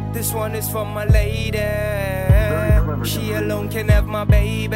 This one is for my lady. She alone can have my baby.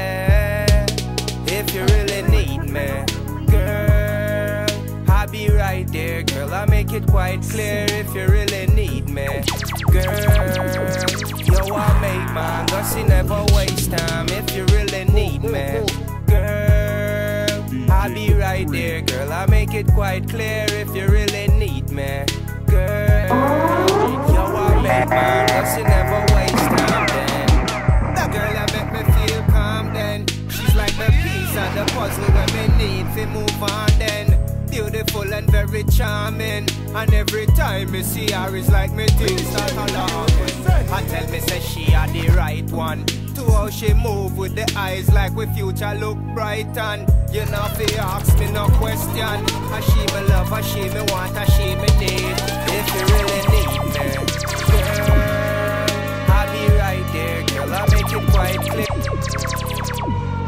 If you really need me, girl, I'll be right there, girl. I make it quite clear if you really need me, girl. Yo, I make mine, cause you never waste time. If you really need me, girl, I'll be right there, girl. I make it quite clear if you really need me, girl. Yo, I make mine, cause you never waste time then. That girl that make me feel calm then. She's like the piece of the puzzle when me need to move on then. Beautiful and very charming, and every time me see her it's like me things start alarming. I tell me say she are the right one. To how she move with the eyes like we future look bright, and you know fi ask me no question. A she me love, a she me want, a she me need. If you really need me, girl, I'll be right there, girl. I make it quite clear.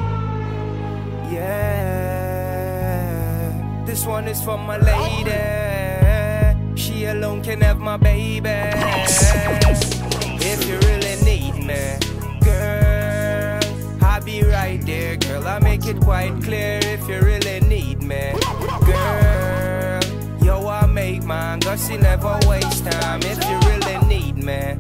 Yeah. This one is for my lady. She alone can have my baby. If you really need me, girl, I'll be right there, girl. I make it quite clear if you really need me, girl. Yo, I make mine, cause you never waste time. If you really need me,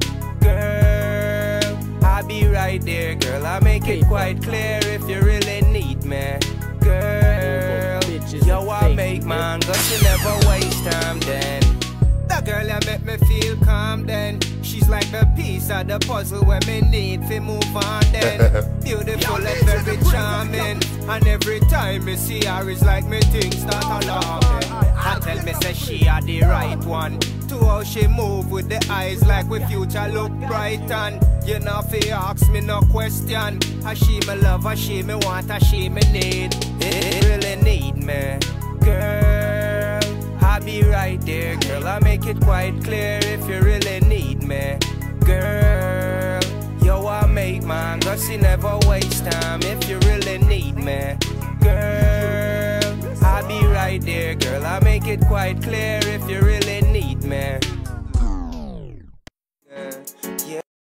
girl, I'll be right there, girl. I make it quite clear if you really need me, girl. Yo, I make mine, cause you never waste time then. That girl that make me feel calm then. She's like the piece of the puzzle when me need to move on then. Beautiful and very charming, and every time me see her it's like me things start alarming. I tell me say she are the right one. To how she move with the eyes like we future look bright, and you know fi ask me no question. A she me love, a she me want, a she me need. If you really need me, girl, I'll be right there, girl. I make it quite clear if you really need me, girl. Yo, I make mine, cause you never waste time. If you really need me, girl, I'll be right there, girl. I make it quite clear if you really